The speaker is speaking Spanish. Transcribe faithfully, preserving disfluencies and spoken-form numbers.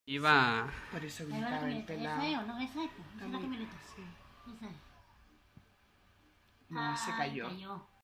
Iba... Por eso Ahí va la gritaba el camioneta. pelado. ¿Esa es o no? Esa es, pues. Esa es la También. camioneta. Sí. Esa es. No, se Ay, cayó. cayó.